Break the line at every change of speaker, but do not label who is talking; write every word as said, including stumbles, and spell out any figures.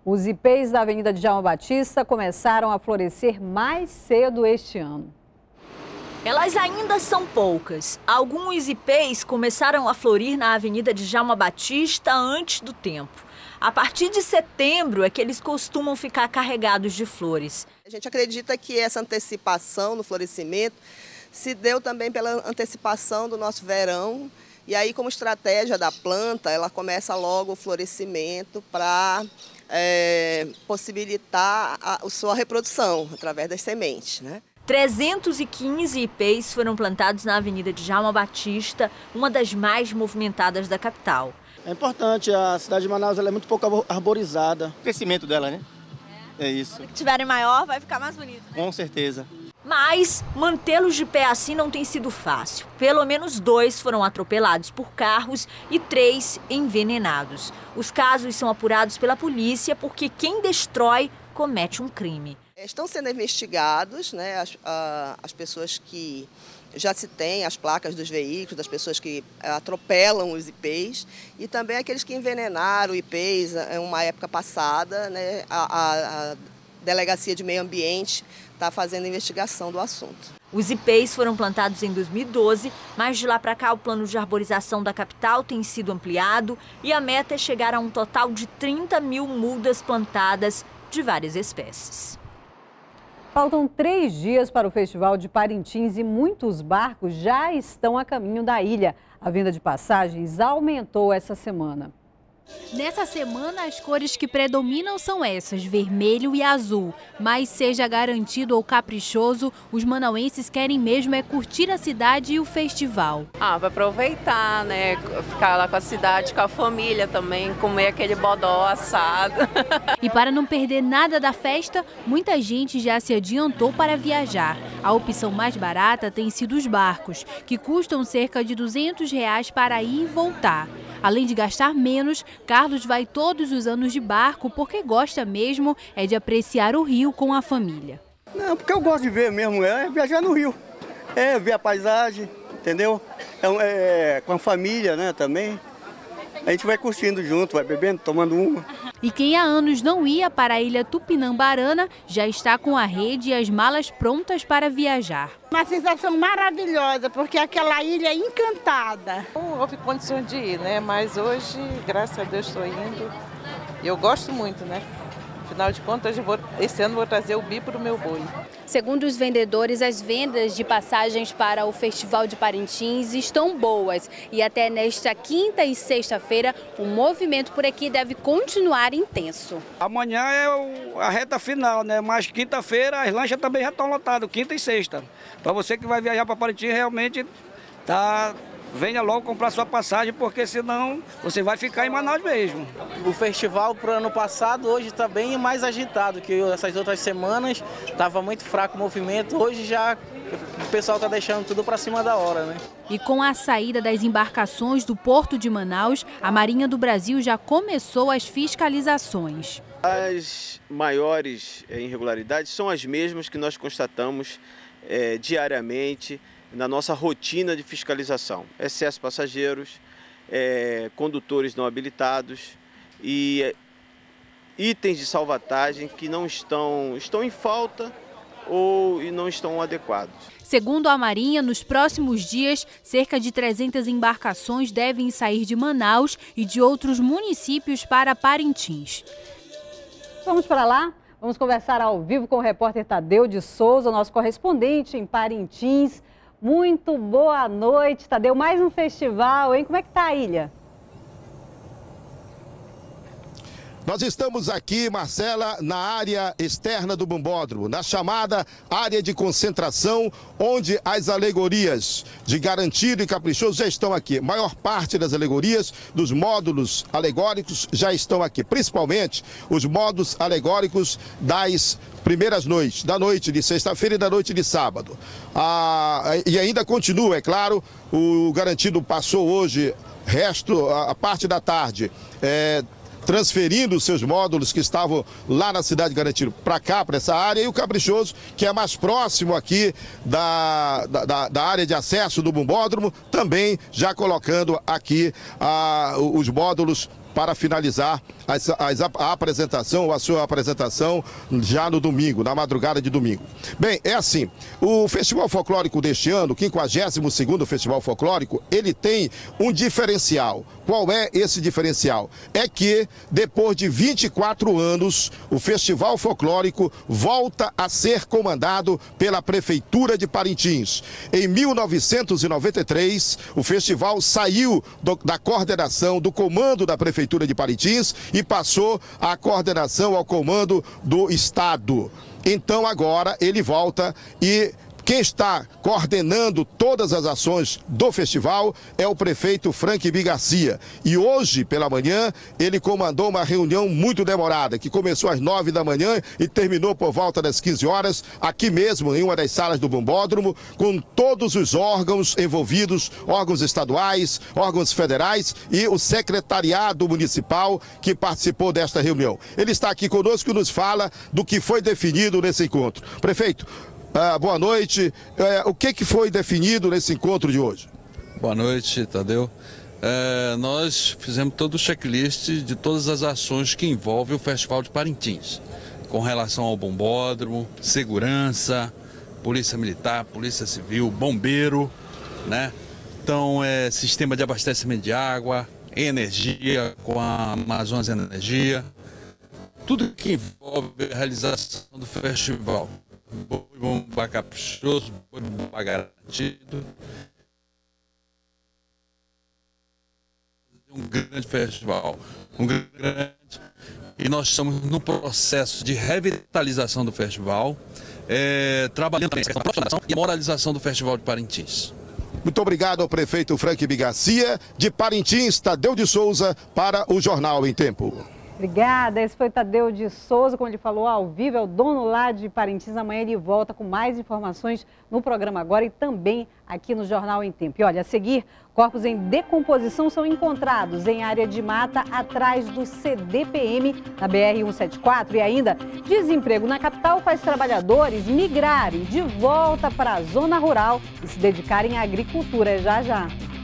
Os ipês da Avenida Djalma Batista começaram a florescer mais cedo este ano.
Elas ainda são poucas. Alguns ipês começaram a florir na Avenida Djalma Batista antes do tempo. A partir de setembro é que eles costumam ficar carregados de flores.
A gente acredita que essa antecipação no florescimento se deu também pela antecipação do nosso verão. E aí, como estratégia da planta, ela começa logo o florescimento para é, possibilitar a, a sua reprodução através das sementes, né?
trezentos e quinze ipês foram plantados na Avenida Djalma Batista, uma das mais movimentadas da capital.
É importante, a cidade de Manaus ela é muito pouco arborizada. O crescimento dela, né? É, é isso.
Se tiverem maior, vai ficar mais bonito, né?
Com certeza.
Mas mantê-los de pé assim não tem sido fácil. Pelo menos dois foram atropelados por carros e três envenenados. Os casos são apurados pela polícia porque quem destrói comete um crime.
Estão sendo investigados, né, as, a, as pessoas que já se tem, as placas dos veículos, das pessoas que atropelam os ipês e também aqueles que envenenaram ipês em uma época passada, né, a, a, a Delegacia de Meio Ambiente está fazendo investigação do assunto.
Os ipês foram plantados em dois mil e doze, mas de lá para cá o plano de arborização da capital tem sido ampliado e a meta é chegar a um total de trinta mil mudas plantadas de várias espécies.
Faltam três dias para o Festival de Parintins e muitos barcos já estão a caminho da ilha. A venda de passagens aumentou essa semana.
Nessa semana, as cores que predominam são essas, vermelho e azul. Mas seja garantido ou caprichoso, os manauenses querem mesmo é curtir a cidade e o festival.
Ah, para aproveitar, né? Ficar lá com a cidade, com a família também, comer aquele bodó assado.
E para não perder nada da festa, muita gente já se adiantou para viajar. A opção mais barata tem sido os barcos, que custam cerca de duzentos reais para ir e voltar. Além de gastar menos, Carlos vai todos os anos de barco porque gosta mesmo é de apreciar o rio com a família.
Não, porque eu gosto de ver mesmo, é viajar no rio, é ver a paisagem, entendeu? É, é, com a família, né, também. A gente vai curtindo junto, vai bebendo, tomando uma.
E quem há anos não ia para a ilha Tupinambarana já está com a rede e as malas prontas para viajar.
Uma sensação maravilhosa, porque aquela ilha é encantada.
Não houve condições de ir, né? Mas hoje, graças a Deus, estou indo. E eu gosto muito, né? Afinal de contas, eu vou, esse ano vou trazer o bi para o meu boi.
Segundo os vendedores, as vendas de passagens para o Festival de Parintins estão boas. E até nesta quinta e sexta-feira, o movimento por aqui deve continuar intenso.
Amanhã é o, a reta final, né? Mas quinta-feira as lanchas também já estão lotadas, quinta e sexta. Para você que vai viajar para Parintins, realmente tá... venha logo comprar sua passagem, porque senão você vai ficar em Manaus mesmo.
O festival para o ano passado hoje está bem mais agitado que essas outras semanas. Estava muito fraco o movimento, hoje já o pessoal está deixando tudo para cima da hora, né?
E com a saída das embarcações do Porto de Manaus, a Marinha do Brasil já começou as fiscalizações.
As maiores irregularidades são as mesmas que nós constatamos é, diariamente na nossa rotina de fiscalização. Excesso de passageiros, é, condutores não habilitados e é, itens de salvatagem que não estão, estão em falta ou e não estão adequados.
Segundo a Marinha, nos próximos dias, cerca de trezentas embarcações devem sair de Manaus e de outros municípios para Parintins.
Vamos para lá? Vamos conversar ao vivo com o repórter Tadeu de Souza, nosso correspondente em Parintins. Muito boa noite, Tadeu. Mais um festival, hein? Como é que tá a ilha?
Nós estamos aqui, Marcela, na área externa do Bombódromo, na chamada área de concentração, onde as alegorias de Garantido e Caprichoso já estão aqui. A maior parte das alegorias, dos módulos alegóricos, já estão aqui. Principalmente os módulos alegóricos das primeiras noites, da noite de sexta-feira e da noite de sábado. Ah, e ainda continua, é claro, o Garantido passou hoje, resto, a, a parte da tarde, é, transferindo os seus módulos que estavam lá na cidade de Garantido para cá, para essa área, e o Caprichoso, que é mais próximo aqui da, da, da área de acesso do Bombódromo, também já colocando aqui ah, os módulos para finalizar as, as, a apresentação, a sua apresentação já no domingo, na madrugada de domingo. Bem, é assim, o Festival Folclórico deste ano, o quinquagésimo segundo Festival Folclórico, ele tem um diferencial. Qual é esse diferencial? É que, depois de vinte e quatro anos, o Festival Folclórico volta a ser comandado pela Prefeitura de Parintins. Em mil novecentos e noventa e três, o festival saiu do, da coordenação, do comando da Prefeitura de Parintins e passou à coordenação, ao comando do Estado. Então agora ele volta e quem está coordenando todas as ações do festival é o prefeito Frank Bigarcia. E hoje, pela manhã, ele comandou uma reunião muito demorada, que começou às nove da manhã e terminou por volta das quinze horas, aqui mesmo, em uma das salas do Bombódromo, com todos os órgãos envolvidos, órgãos estaduais, órgãos federais e o secretariado municipal que participou desta reunião. Ele está aqui conosco e nos fala do que foi definido nesse encontro. Prefeito, Ah, boa noite. É, o que, que foi definido nesse encontro de hoje?
Boa noite, Tadeu. É, nós fizemos todo o checklist de todas as ações que envolvem o Festival de Parintins, com relação ao bombódromo, segurança, polícia militar, polícia civil, bombeiro, né? Então, é sistema de abastecimento de água, energia com a Amazonas Energia, tudo que envolve a realização do festival. Boi Bumbá caprichoso, Boi Bumbá garantido. Um grande festival, um grande. E nós estamos no processo de revitalização do festival, é, trabalhando também na profissionalização e moralização do Festival de Parintins.
Muito obrigado ao prefeito Frank Bigarcia, de Parintins, Tadeu de Souza, para o Jornal em Tempo.
Obrigada, esse foi Tadeu de Souza, como ele falou, ao vivo, é o dono lá de Parintins. Amanhã ele volta com mais informações no programa agora e também aqui no Jornal em Tempo. E olha, a seguir, corpos em decomposição são encontrados em área de mata atrás do C D P M na B R cento e setenta e quatro. E ainda, desemprego na capital faz trabalhadores migrarem de volta para a zona rural e se dedicarem à agricultura. Já, já.